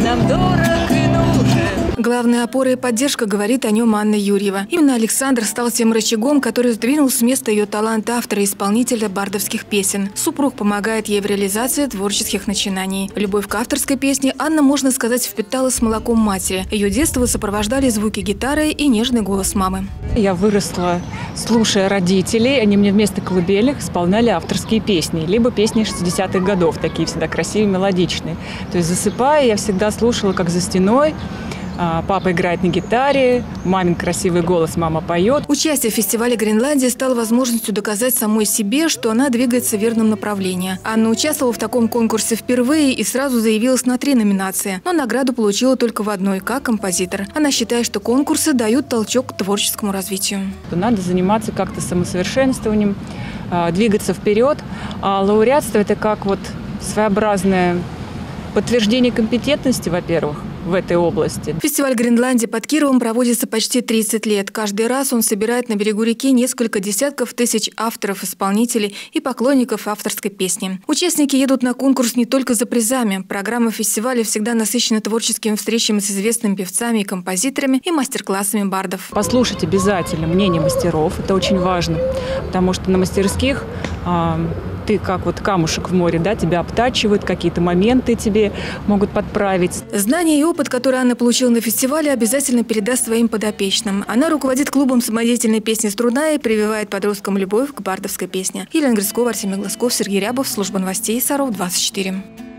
нам дорог и нужен. Главная опора и поддержка, говорит о нем Анна Юрьева. Именно Александр стал тем рычагом, который сдвинул с места ее талант автора и исполнителя бардовских песен. Супруг помогает ей в реализации творческих начинаний. Любовь к авторской песне Анна, можно сказать, впитала с молоком матери. Ее детство сопровождали звуки гитары и нежный голос мамы. Я выросла, слушая родителей. Они мне вместо колыбельных исполняли авторские песни. Либо песни 60-х годов, такие всегда красивые, мелодичные. То есть, засыпая, я всегда слушала, как за стеной папа играет на гитаре, мамин красивый голос, мама поет. Участие в фестивале «Гренландия» стало возможностью доказать самой себе, что она двигается в верном направлении. Анна участвовала в таком конкурсе впервые и сразу заявилась на 3 номинации. Но награду получила только в одной – как композитор. Она считает, что конкурсы дают толчок к творческому развитию. Надо заниматься как-то самосовершенствованием, двигаться вперед. А лауреатство – это как вот своеобразное подтверждение компетентности, во-первых, в этой области. Фестиваль «Гренландия» под Кировом проводится почти 30 лет. Каждый раз он собирает на берегу реки несколько десятков тысяч авторов, исполнителей и поклонников авторской песни. Участники едут на конкурс не только за призами. Программа фестиваля всегда насыщена творческими встречами с известными певцами и композиторами и мастер-классами бардов. Послушать обязательно мнение мастеров. Это очень важно, потому что на мастерских ты как вот камушек в море, да, тебя обтачивают, какие-то моменты тебе могут подправить. Знания и опыт, который Анна получила на фестивале, обязательно передаст своим подопечным. Она руководит клубом самодеятельной песни «Струна» и прививает подросткам любовь к бардовской песне. Елена Грицкова, Артемий Глазков, Сергей Рябов, служба новостей Саров 24.